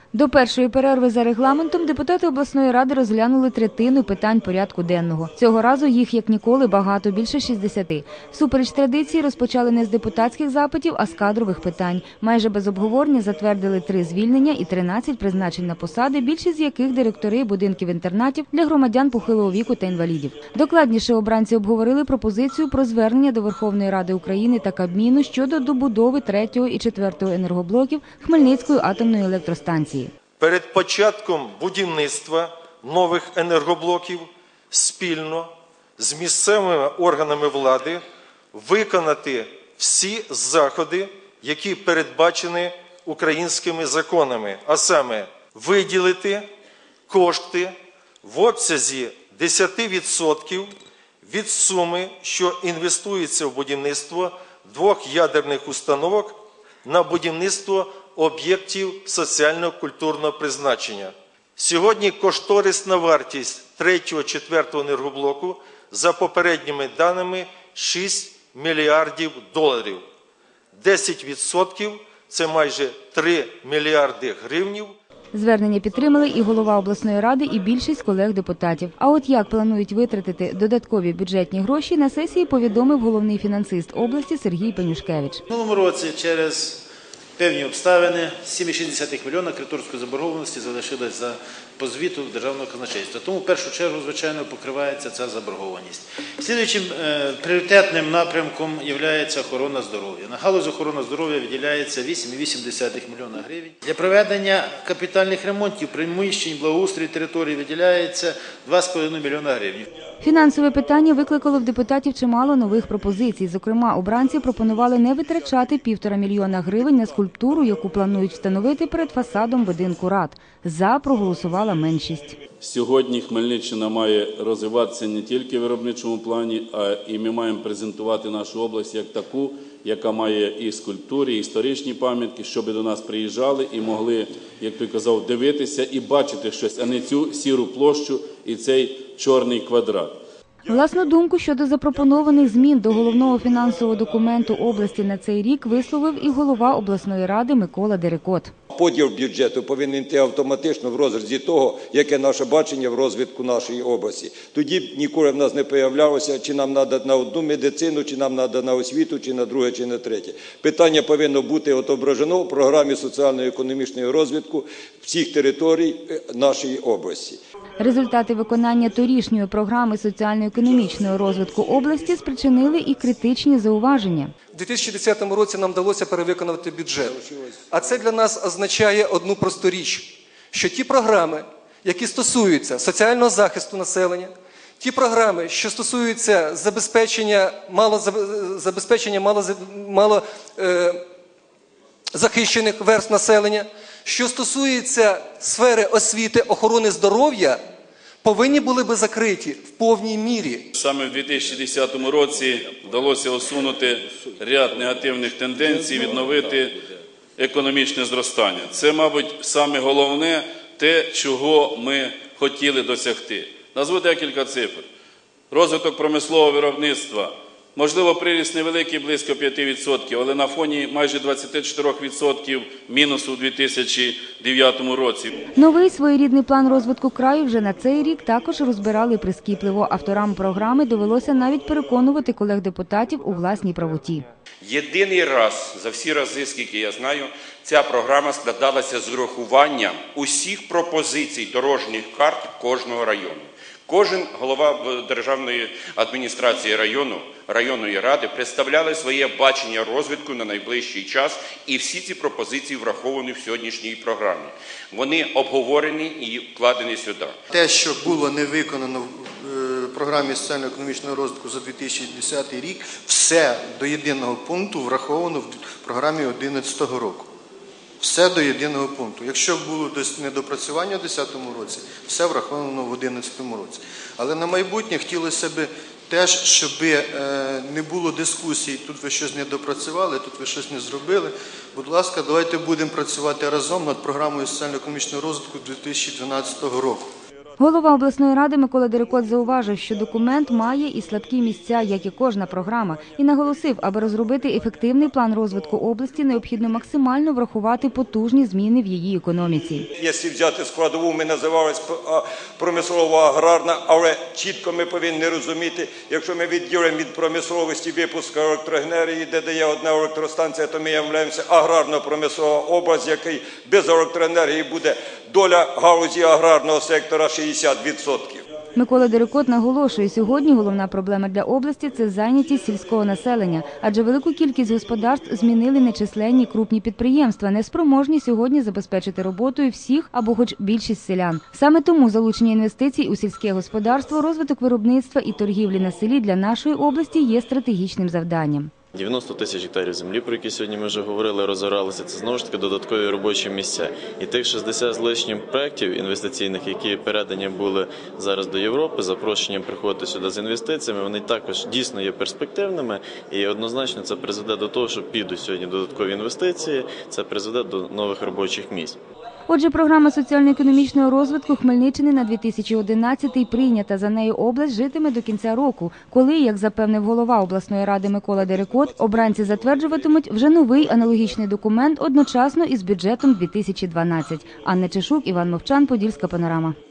До першої перерви за регламентом депутати обласної ради розглянули третину питань порядку денного. Цього разу їх, як ніколи, багато – більше 60. Всупереч традиції розпочали не з депутатських запитів, а з кадрових питань. Майже без обговорення затвердили 3 звільнення і 13 призначень на посади, більшість з яких – директори будинків-інтернатів для громадян похилого віку та інвалідів. Докладніше обранці обговорили пропозицію про звернення до Верховної Ради України та Кабміну щодо добудови 3-го і 4-го енергоблоків Хмельницької атомної електростанції. Перед початком будівництва нових енергоблоків спільно з місцевими органами влади виконати всі заходи, які передбачені українськими законами, а саме виділити кошти в обсязі 10% від суми, що інвестується в будівництво 2 ядерних установок на будівництво об'єктів соціально-культурного призначення. Сьогодні кошторисна вартість 3-го, 4-го енергоблоку за попередніми даними 6 мільярдів доларів. 10% – це майже 3 мільярди гривнів. Звернення підтримали і голова обласної ради, і більшість колег-депутатів. А от як планують витратити додаткові бюджетні гроші, на сесії повідомив головний фінансист області Сергій Пенюшкевич. В минулому році через певні обставини 7,6 мільйона кредиторської заборгованості залишилось по звіту Державного казначейства. Тому в першу чергу, звичайно, покривається ця заборгованість. Слідуючим пріоритетним напрямком є охорона здоров'я. На галузь охорони здоров'я виділяється 8,8 мільйона гривень. Для проведення капітальних ремонтів приміщень, благоустрою території виділяється 2,5 мільйона гривень. Фінансове питання викликало в депутатів чимало нових пропозицій. Зокрема, обранці пропонували не витрачати 1,5 мільйона гривень на скульптуру, яку планують встановити перед фасадом будинку рад. За проголосувала меншість. Сьогодні Хмельниччина має розвиватися не тільки в виробничому плані, а і ми маємо презентувати нашу область як таку, яка має і скульптури, і історичні пам'ятки, щоб до нас приїжджали і могли, як той казав, дивитися і бачити щось, а не цю сіру площу і цей чорний квадрат. Власну думку щодо запропонованих змін до головного фінансового документу області на цей рік висловив і голова обласної ради Микола Дерекот. Поділ бюджету повинен йти автоматично в розрізі того, яке наше бачення в розвитку нашої області. Тоді б ніколи в нас не появлялося, чи нам треба на одну медицину, чи нам треба на освіту, чи на друге, чи на третє. Питання повинно бути отображено в програмі соціально-економічного розвитку всіх територій нашої області. Результати виконання торішньої програми соціально-економічного розвитку області спричинили і критичні зауваження. У 2010 році нам вдалося перевиконати бюджет. А це для нас означає одну просту річ, що ті програми, які стосуються соціального захисту населення, ті програми, що стосуються забезпечення малозахищених верств населення, що стосується сфери освіти, охорони здоров'я, повинні були би закриті в повній мірі. Саме в 2010 році вдалося усунути ряд негативних тенденцій, відновити економічне зростання. Це, мабуть, саме головне те, чого ми хотіли досягти. Назву декілька цифр. Розвиток промислового виробництва. Можливо, приріст невеликий, близько 5%, але на фоні майже 24% мінусу у 2009 році. Новий своєрідний план розвитку краю вже на цей рік також розбирали прискіпливо. Авторам програми довелося навіть переконувати колег-депутатів у власній правоті. Єдиний раз, за всі рази, скільки я знаю, ця програма складалася з урахуванням усіх пропозицій дорожніх карт кожного району. Кожен голова державної адміністрації районної ради представляли своє бачення розвитку на найближчий час, і всі ці пропозиції враховані в сьогоднішній програмі. Вони обговорені і вкладені сюди. Те, що було не виконано в програмі соціально-економічного розвитку за 2010 рік, все до єдиного пункту враховано в програмі 2011 року. Все до єдиного пункту. Якщо було недопрацювання у 2010 році, все враховано в 2011 році. Але на майбутнє хотілося б теж, щоб не було дискусій, тут ви щось не допрацювали, тут ви щось не зробили. Будь ласка, давайте будемо працювати разом над програмою соціально-економічного розвитку 2012 року. Голова обласної ради Микола Дерекот зауважив, що документ має і слабкі місця, як і кожна програма, і наголосив, аби розробити ефективний план розвитку області, необхідно максимально врахувати потужні зміни в її економіці. Якщо взяти складову, ми називалися промислово-аграрна, але чітко ми повинні розуміти, якщо ми відділимо від промисловості випуск електроенергії, де дає одна електростанція, то ми являємося аграрно-промислова область, який без електроенергії буде доля галузі аграрного сектора 60%. Микола Дерекот наголошує, сьогодні головна проблема для області – це зайнятість сільського населення, адже велику кількість господарств змінили нечисленні крупні підприємства, неспроможні сьогодні забезпечити роботою всіх або хоч більшість селян. Саме тому залучення інвестицій у сільське господарство, розвиток виробництва і торгівлі на селі для нашої області є стратегічним завданням. 90 тисяч гектарів землі, про які сьогодні ми вже говорили, розоралися, це знову ж таки додаткові робочі місця. І тих 60 з лишнім проєктів інвестиційних, які передані були зараз до Європи, запрошенням приходити сюди з інвестиціями, вони також дійсно є перспективними і однозначно це призведе до того, що підуть сьогодні додаткові інвестиції, це призведе до нових робочих місць. Отже, програма соціально-економічного розвитку Хмельниччини на 2011-й прийнята. За нею область житиме до кінця року, коли, як запевнив голова обласної ради Микола Дерекот, обранці затверджуватимуть вже новий аналогічний документ одночасно із бюджетом 2012. Анна Чешук, Іван Мовчан, Подільська панорама.